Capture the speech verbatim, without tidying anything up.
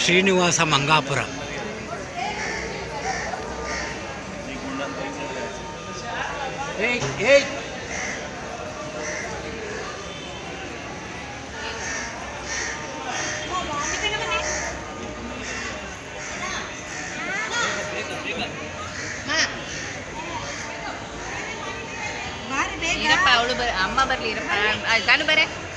ಶ್ರೀನಿವಾಸ ಮಂಗಾಪುರ. ಇರಪ್ಪ ಅವಳು ಬರ ಅಮ್ಮ ಬರಲಿ ಇರಪ್ಪ ತಾನು ಬರೇ